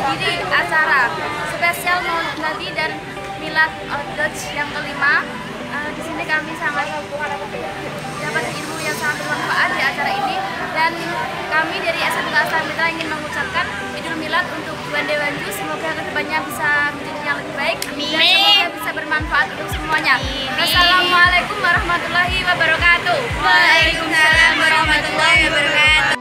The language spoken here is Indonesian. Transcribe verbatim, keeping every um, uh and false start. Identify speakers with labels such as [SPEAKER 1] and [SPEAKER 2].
[SPEAKER 1] menghadiri acara spesial Maulid Nabi dan Milad Al-Hajj yang kelima. Uh, di sini kami sangat dapat ilmu yang sangat bermanfaat di acara ini, dan kami dari S M K Astana Mitra ingin mengucapkan Idul Milad untuk Buan Dewanju. Semoga kedepannya bisa menjadi yang lebih baik dan semoga bisa bermanfaat untuk semuanya. Assalamualaikum warahmatullahi wabarakatuh.
[SPEAKER 2] Waalaikumsalam warahmatullahi wabarakatuh.